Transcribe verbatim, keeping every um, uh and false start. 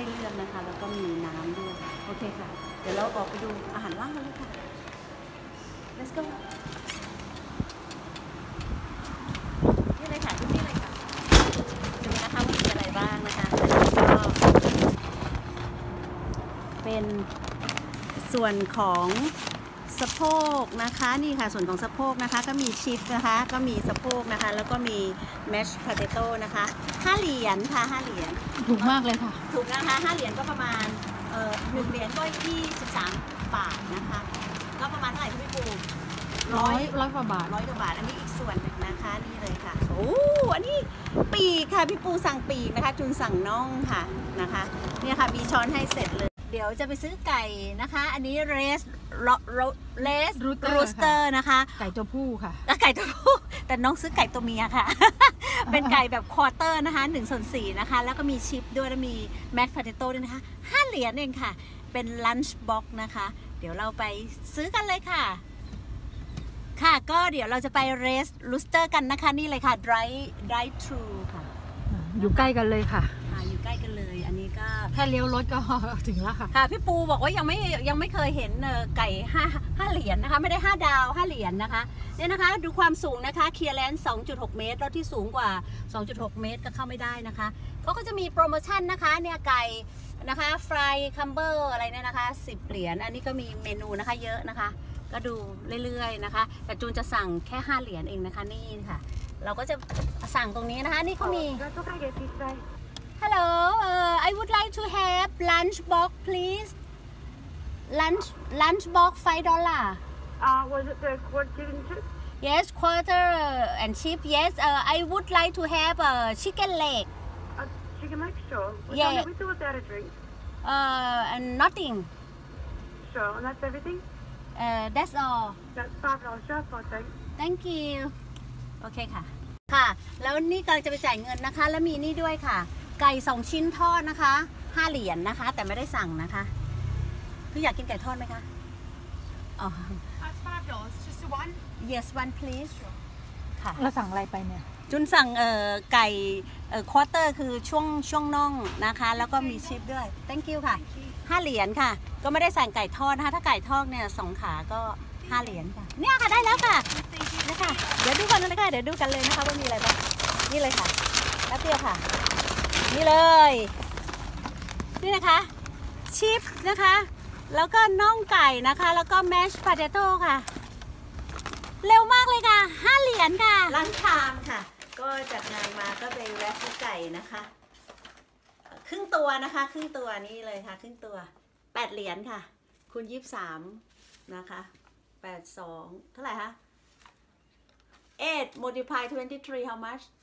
ให้เลือกนะคะแล้วก็มีน้ำด้วยโอเคค่ะเดี๋ยวเราออกไปดูอาหารว่างกันเลยค่ะ let's go นี่เลยค่ะที่นี่เลยค่ะดูนะคะว่ามีอะไรบ้างนะคะก็เป็นส่วนของสะโพกนะคะนี่ค่ะส่วนของสะโพกนะคะก็มีชิปนะคะก็มีสะโพกนะคะแล้วก็มีแมชพาเตโต้นะคะห้าเหรียญค่ะห้าเหรียญถูกมากเลยค่ะถูกนะคะห้าเหรียญก็ประมาณเอ่อหนึ่งเหรียญก็ยี่สิบสามบาทนะคะก็ประมาณเท่าไหร่พี่ปูร้อยร้อยกว่าบาทร้อยกว่าบาทอันนี้อีกส่วนหนึ่งนะคะนี่เลยค่ะโอ้อันนี้ปีกค่ะพี่ปูสั่งปีกนะคะจุนสั่งน่องค่ะนะคะเนี่ยค่ะมีช้อนให้เสร็จเลยเดี๋ยวจะไปซื้อไก่นะคะอันนี้เรสเลสรูสเตอร์นะคะไก่ตัวผู้ค่ะไก่ตัวผู้แต่น้องซื้อไก่ตัวเมียค่ะ เป็นไก่แบบควอเตอร์นะคะหนึ่งส่วนสี่นะคะแล้วก็มีชิปด้วยแล้วมีแมชพาเตโต้ด้วยนะคะห้าเหรียญเองค่ะเป็นลันช์บ็อกซ์นะคะเดี๋ยวเราไปซื้อกันเลยค่ะค่ะก็เดี๋ยวเราจะไปเรสลูสเตอร์กันนะคะนี่เลยค่ะ drive drive thru ค่ะอยู่ใกล้กันเลยค่ะอยู่ใกล้กันเลยอันนี้ก็แค่เลี้ยวรถก็ถึงแล้วค่ะค่ะพี่ปูบอกว่ายังไม่ยังไม่เคยเห็นไก่ห้าห้าเหรียญนะคะไม่ได้ห้าดาวห้าเหรียญนะคะเนี่ยนะคะดูความสูงนะคะเคลียร์แลนด์ สองจุดหก เมตรแล้วที่สูงกว่า สองจุดหก เมตรก็เข้าไม่ได้นะคะเขาก็จะมีโปรโมชั่นนะคะเนี่ยไก่นะคะฟรายคัมเบอร์อะไรเนี่ยนะคะสิบเหรียญอันนี้ก็มีเมนูนะคะเยอะนะคะก็ดูเรื่อยๆนะคะแต่จูนจะสั่งแค่ห้าเหรียญเองนะคะนี่ค่ะเราก็จะสั่งตรงนี้นะคะนี่เขามีHello, uh, I would like to have lunch box, please. Lunch lunch box five dollar. Uh, was it the quarter and chip? Yes, quarter and chip. Yes, uh, I would like to have a chicken leg. A chicken leg, sure. Was yeah. With or without a drink? Uh, and nothing. Sure, and that's everything. Uh, that's all. That's five dollars. Sure, I think. Thank you. Okay ค่ะค่ะแล้วนี่กำลังจะไปจ่ายเงินนะคะแล้วมีนี่ด้วยค่ะไก่สองชิ้นทอดนะคะห้าเหรียญนะคะแต่ไม่ได้สั่งนะคะพี่อยากกินไก่ทอดไหมคะอ๋อ That's five dollars. Just the one. Yes, one please. ค่ะเราสั่งอะไรไปเนี่ยจุนสั่งเอ่อไก่เอ่อควอเตอร์คือช่วงช่วงน่องนะคะแล้วก็มีชิปด้วย Thank you ค่ะห้าเหรียญค่ะก็ไม่ได้สั่งไก่ทอดนะคะถ้าไก่ทอดเนี่ยสองขาก็ห้าเหรียญค่ะเนี่ยค่ะได้แล้วค่ะนี่ค่ะเดี๋ยวดูกันเลยค่ะเดี๋ยวดูกันเลยนะคะว่ามีอะไรบ้างนี่เลยค่ะแป๊บเดียวค่ะนี่เลยนี่นะคะชิปนะคะแล้วก็น่องไก่นะคะแล้วก็แมชพาเตโต้ค่ะเร็วมากเลยค่ะห้าเหรียญค่ะร้านชามค่ะก็จัดงานมาก็ไปแวะซื้อไก่นะคะครึ่งตัวนะคะครึ่งตัวนี่เลยค่ะครึ่งตัวแปดเหรียญค่ะคูณยี่สิบสามนะคะแปดสองเท่าไหร่คะeight multiply twenty-three how much